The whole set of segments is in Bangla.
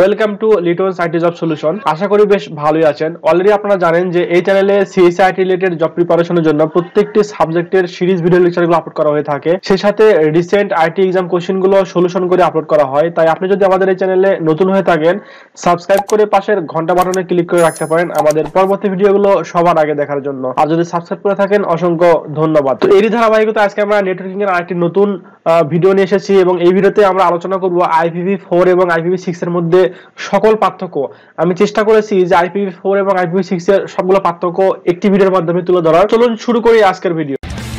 ওয়েলকাম টু লিটন সাইটি জব সলিউশন। আশা করি বেশ ভালোই আছেন। অলরেডি আপনারা জানেন যে এই চ্যানেলে সিএসআইটি রিলেটেড জব প্রিপারেশনের জন্য প্রত্যেকটি সাবজেক্টের সিরিজ ভিডিও লেকচারগুলো আপলোড করা হয়ে থাকে। সেই সাথে রিসেন্ট আইটি এক্সাম কোশ্চেনগুলো সলিউশন করে আপলোড করা হয়। তাই আপনি যদি আমাদের এই চ্যানেলে নতুন হয়ে থাকেন, সাবস্ক্রাইব করে পাশের ঘন্টা বাটনে ক্লিক করে রাখতে পারেন আমাদের পরবর্তী ভিডিওগুলো সবার আগে দেখার জন্য। আর যদি সাবস্ক্রাইব করে থাকেন অসংখ্য ধন্যবাদ। তো এরই ধারাবাহিকতা আজকে আমরা নেটওয়ার্কিং এর আরেকটি নতুন ভিডিও নিয়ে এসেছি এবং এই ভিডিওতে আমরা আলোচনা করব IPv4 এবং IPv6 এর মধ্যে সকল পার্থক্য। আমি চেষ্টা করেছি যে IPv4 এবং IPv6 এর সবগুলো পার্থক্য একটি ভিডিওর মাধ্যমে তুলে ধরার। চলুন শুরু করি আজকের ভিডিও।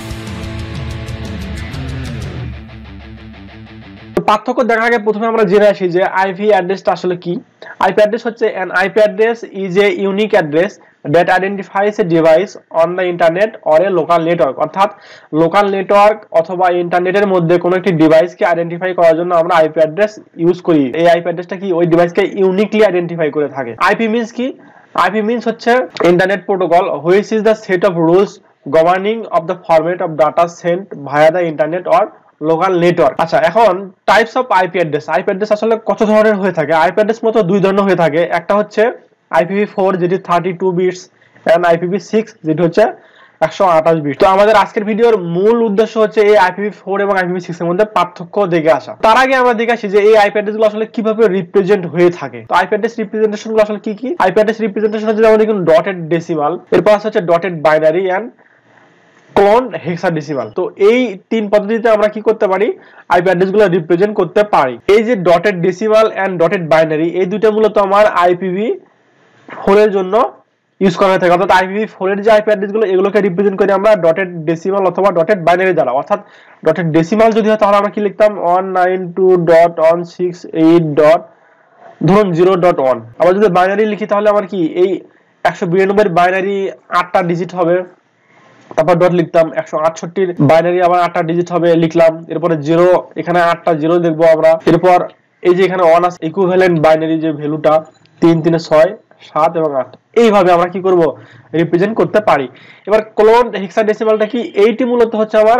পার্থক্য দেখার আগে প্রথমে আমরা জেনে আসি যে আইপি অ্যাড্রেসটা আসলে কি। আইপি অ্যাড্রেস হচ্ছে an IP address is a unique address that identifies a device on the internet or a local network। অর্থাৎ লোকাল নেটওয়ার্ক অথবা ইন্টারনেটের মধ্যে কোনো একটি ডিভাইসকে আইডেন্টিফাই করার জন্য আমরা আইপি অ্যাড্রেস ইউজ করি। এই আইপি অ্যাড্রেসটা কি ওই ডিভাইসকে ইউনিকলি আইডেন্টিফাই করে থাকে। আইপি মিন্স কি? আইপি মিন্স হচ্ছে internet protocol which is the set of rules governing of the format of data sent via the internet or local network. আচ্ছা, এখন types of IP address. IP address আসলে কত ধরনের হয়ে থাকে? আইপি অ্যাড্রেস মতো দুই ধরনের হয়ে থাকে। একটা হচ্ছে IPv4 যেটি 32 বিটস এন্ড IPv6 যেটি হচ্ছে 128 বিট। তো আমাদের আজকের ভিডিওর মূল উদ্দেশ্য হচ্ছে এই IPv4 এবং IPv6 এর মধ্যে পার্থক্য দেখে আসা। তার আগে আমরা দেখে আসি যে এই আইপি অ্যাড্রেসগুলো আসলে কিভাবে রিপ্রেজেন্ট হয়ে থাকে। তো আইপি অ্যাড্রেস রিপ্রেজেন্টেশনগুলো আসলে কি কি? আইপি অ্যাড্রেস রিপ্রেজেন্টেশন হচ্ছে যেমন দেখুন ডটেড ডেসিমাল, এরপর হচ্ছে dotted binary and colon hexadecimal. তো এই তিন পদ্ধতিতে আমরা কি করতে পারি? আইপি অ্যাড্রেসগুলো রিপ্রেজেন্ট করতে পারি। এই যে dotted decimal and dotted binary, এই দুটো মূলত আমার IPv4 এর জন্য ইউজ করা হয়ে থাকে। অর্থাৎ IPv4 এর যে আইপি অ্যাড্রেসগুলো এগুলোকে রিপ্রেজেন্ট করি আমরা ডটেড ডেসিমাল অথবা ডটেড বাইনারি দ্বারা। অর্থাৎ ডটেড ডেসিমাল যদি হয় তাহলে আমরা কি লিখতাম 192.168.0.1। আবার যদি বাইনারি লিখি তাহলে আমার কি এই 192 এর বাইনারি 8টা ডিজিট হবে, তারপর ডট লিখতাম। 168 বাইনারি আবার 8টা ডিজিট হবে, লিখলাম। এরপরে 0, এখানে 8টা 0 দেখবো আমরা। এরপর এই যে এখানে 1 আছে, ইকুইভ্যালেন্ট বাইনারি যে ভ্যালুটা 3 3 6 7 এবং 8, এইভাবে আমরা কি করব? রিপ্রেজেন্ট করতে পারি। এবার ক্লোন হেক্সাডেসিমালটা কি? এইটি মূলত হচ্ছে আমার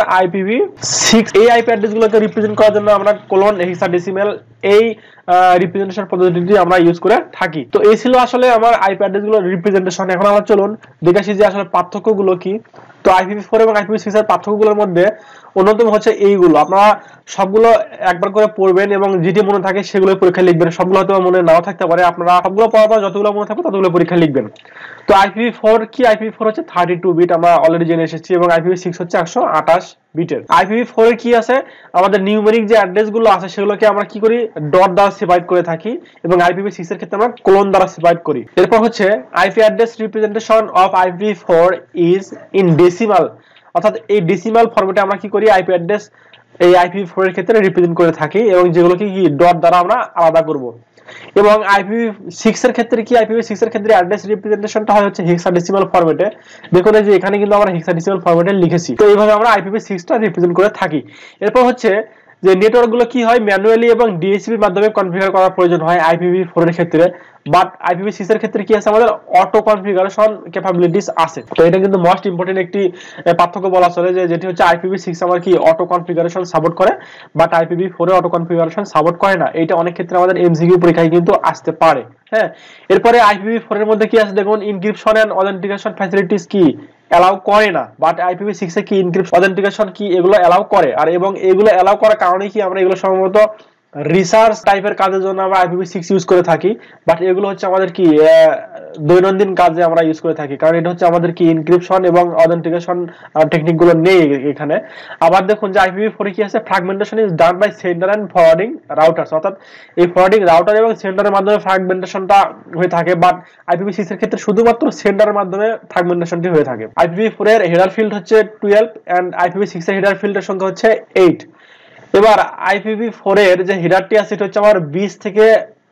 IPv6। এই আইপি অ্যাড্রেসগুলোকে রিপ্রেজেন্ট করার জন্য আমরা ক্লোন হেক্সাডেসিমাল এই রিপ্রেজেন্টেশন পদ্ধতিটি আমরা ইউজ করে থাকি। তো এই ছিল আসলে আমার আইপি অ্যাড্রেসগুলোর রিপ্রেজেন্টেশন। এখন আমরা চলুন দেখে আসি যে আসলে পার্থক্যগুলো কি। তো IPv4 এবং IPv6 এর পার্থক্যগুলোর মধ্যে অন্যতম হচ্ছে এইগুলো। আপনারা সবগুলো একবার করে পড়বেন এবং যেটি মনে থাকে সেগুলো পরীক্ষায় লিখবেন। সবগুলো হয়তো মনে নাও থাকতে পারে, আপনারা সবগুলো পড়ার পর যতগুলো মনে থাকবে ততগুলো পরীক্ষায় লিখবেন। তো IPv4 কি? IPv4 হচ্ছে 32 বিট, আমরা অলরেডি জেনে এসেছি, এবং IPv6 হচ্ছে 128 বিটের। IPv4 এর কি আছে? আমাদের নিউমেরিক যে অ্যাড্রেসগুলো আছে সেগুলোকে আমরা কি করি? ডট দ্বারা সেপারেট করে থাকি, এবং IPv6 এর ক্ষেত্রে আমরা কোলন দ্বারা সেপারেট করি। এরপর হচ্ছে IP address representation of IPv4 is in decimal. অর্থাৎ এই ডেসিমাল ফরম্যাটে আমরা কি করি? আইপি অ্যাড্রেস এই IPv4 এর ক্ষেত্রে রিপ্রেজেন্ট করে থাকি, এবং যেগুলোকে কি ডট দ্বারা আমরা আলাদা করব। এবং IPv6 এর ক্ষেত্রে কি? IPv6 এর ক্ষেত্রে অ্যাড্রেস রিপ্রেজেন্টেশনটা হয় হচ্ছে হেক্সাডেসিমাল ফরম্যাটে। দেখুন এই যে এখানে কিন্তু আমরা হেক্সাডেসিমাল ফরম্যাটে লিখেছি। তো এইভাবে আমরা IPv6 টা রিপ্রেজেন্ট করে থাকি। এরপর হচ্ছে যে নেটওয়ার্কগুলো কি হয়? ম্যানুয়ালি এবং DHCP এর মাধ্যমে কনফিগার করার প্রয়োজন হয় IPv4 এর ক্ষেত্রে, বাট IPv6 এর ক্ষেত্রে কি আছে? আমাদের অটো কনফিগারেশন ক্যাপাবিলিটিস আছে। তো এটা কিন্তু মোস্ট ইম্পর্টেন্ট একটি পার্থক্য বলা চলে, যে যেটি হচ্ছে IPv6 আমার কি অটো কনফিগারেশন সাপোর্ট করে, বাট IPv4 এ অটো কনফিগারেশন সাপোর্ট করে না। এটা অনেক ক্ষেত্রে আমাদের MCQ পরীক্ষায় কিন্তু আসতে পারে। হ্যাঁ, এরপরে IPv4 এর মধ্যে কি আছে দেখুন, ইনক্রিপশন এন্ড অথেন্টিকেশন ফ্যাসিলিটিস কি অ্যালাউ করে না, বাট IPv6 এ কি ইনক্রিপশন অথেন্টিকেশন কি এগুলো অ্যালাউ করে। আর এবং এগুলো অ্যালাউ করার কারণে কি আমরা এগুলো সম্ভবত রিসার্চ টাইপের কাজের জন্য আমরা IPv6 ইউজ করে থাকি, বাট এগুলো হচ্ছে আমাদের কি দৈনন্দিন কাজে আমরা ইউজ করে থাকি, কারণ এটা হচ্ছে আমাদের কি ইনক্রিপশন এবং অথেন্টিকেশন টেকনিক গুলো নেই এখানে। আবার দেখুন যে IPv4 কি আছে? Fragmentation is done by sender and forwarding routers. অর্থাৎ এই ফরওয়ার্ডিং রাউটার এবং সেন্ডারের মাধ্যমে ফ্র্যাগমেন্টেশনটা হয়ে থাকে, বাট IPv6 এর ক্ষেত্রে শুধুমাত্র সেন্ডারের মাধ্যমে ফ্র্যাগমেন্টেশনটি হয়ে থাকে। IPv4 এর হেডার ফিল্ড হচ্ছে 12 এন্ড IPv6 এর হেডার ফিল্ডের সংখ্যা হচ্ছে 8। এবার IPv4 এর যে হেডারটি আছে এটা হচ্ছে আমার 20 থেকে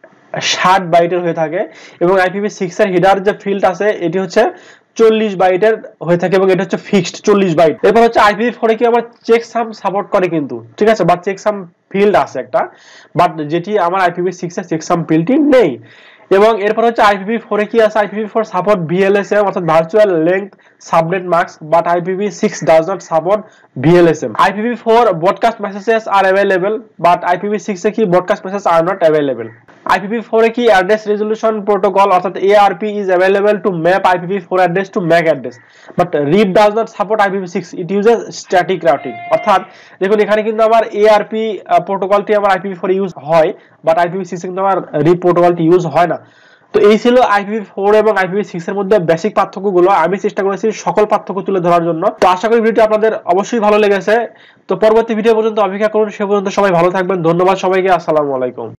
60 বাইটের হয়ে থাকে, এবং IPv6 এর হেডার যে ফিল্ড আছে এটি হচ্ছে 40 বাইটের হয়ে থাকে, এবং এটা হচ্ছে ফিক্সড 40 বাইট। এরপর হচ্ছে IPv4 এ কি আবার চেকসাম সাপোর্ট করে কিন্তু, ঠিক আছে, বা চেকসাম ফিল্ড আছে একটা, বাট যেটি আমার IPv6 এর চেকসাম ফিল্ডটি নেই। এবং এরপর হচ্ছে IPv4 এ কি আছে? IPv4 সাপোর্ট VLSM অর্থাৎ virtual length subnet masks, but IPv6 does not support VLSM. IPv4 broadcast messages are available, but IPv6 এ কি broadcast messages are not available. IPv4 এ কি address resolution protocol অর্থাৎ ARP is available to map IPv4 address to MAC address, but RIP does not support IPv6. It uses static routing. অর্থাৎ দেখুন এখানে কিন্তু আমার ARP প্রোটোকলটি আমার IPv4 ইউজ হয়, বাট IPv6 এ কিন্তু আমার RIP প্রোটোকলটি ইউজ হয় না। তো এই ছিল IPv4 এবং IPv6 এর মধ্যে বেসিক পার্থক্যগুলো। আমি চেষ্টা করেছি সকল পার্থক্য তুলে ধরার জন্য। তো আশা করি ভিডিওটি আপনাদের অবশ্যই ভালো লেগেছে। তো পরবর্তী ভিডিও পর্যন্ত অপেক্ষা করুন, সে পর্যন্ত সবাই ভালো থাকবেন। ধন্যবাদ সবাইকে। আসসালামু আলাইকুম।